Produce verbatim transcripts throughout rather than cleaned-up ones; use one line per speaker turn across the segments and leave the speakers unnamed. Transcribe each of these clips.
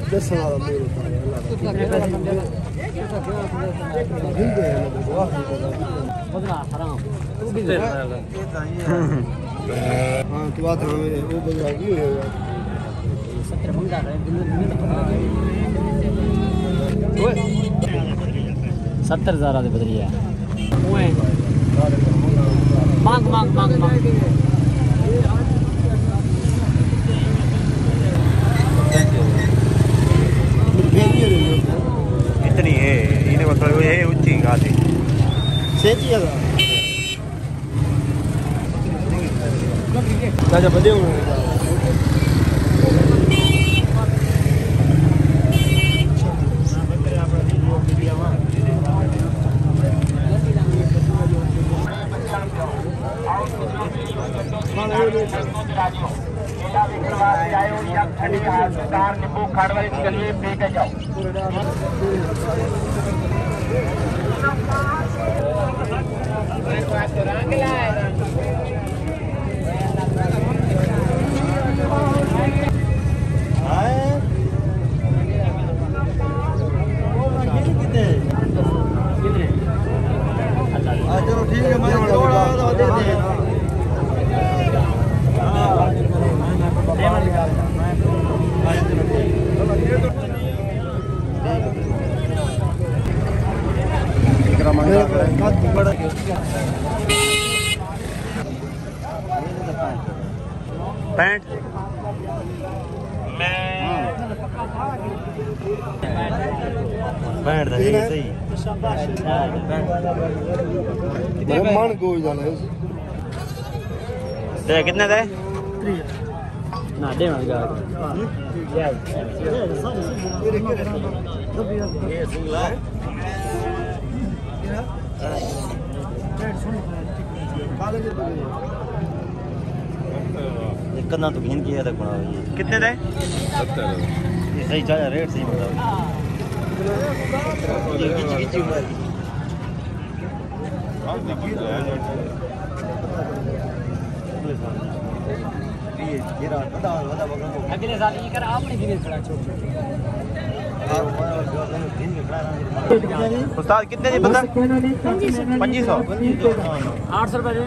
दस वाला मेरे बदला हराम हाँ तो बात हमें वो बदला की सत्तर मंगा रहे सत्तर हजार आदि बदली है मांग मांग मांग मांग
इतनी है इन्हें मतलब ये ऊंची गाड़ी
सेची है राजा बदे हुए
नींबू खाड़वा इसके लिए पी के जाओ
चलो ठीक है मैं दे दे
पैंट पैंट सही
मन को
कितने थे
ना दे ना
एक ना तो घिन किया तक बना कितने थे ये सही चाहे रेट सही बताओ ये किच किच हुआ ये गिरा बड़ा बड़ा बड़ा
अगले साल ये कर आपने गिरे खड़ा छोड़
उस्ताद कितने जी बंदा पच्चीस सौ
आठ सौ रुपये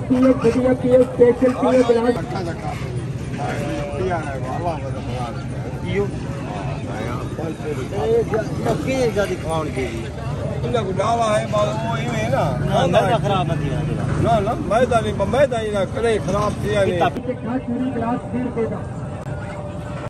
डावा है ना
खराब नहीं
ना ना मैदा नहीं मैदा ही ना करे खराब थी